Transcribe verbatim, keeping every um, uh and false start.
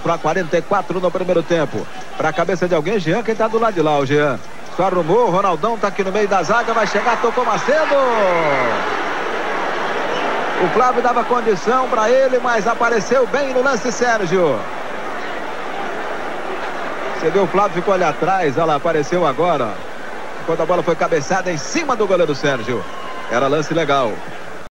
quatro a quarenta e quatro no primeiro tempo. Para a cabeça de alguém, Jean, quem está do lado de lá, o Jean. Só arrumou, o Ronaldão está aqui no meio da zaga, vai chegar, tocou Macedo. O Flávio dava condição para ele, mas apareceu bem no lance, Sérgio. Você viu, o Flávio ficou ali atrás, olha lá, apareceu agora. Quando a bola foi cabeçada em cima do goleiro Sérgio. Era lance legal.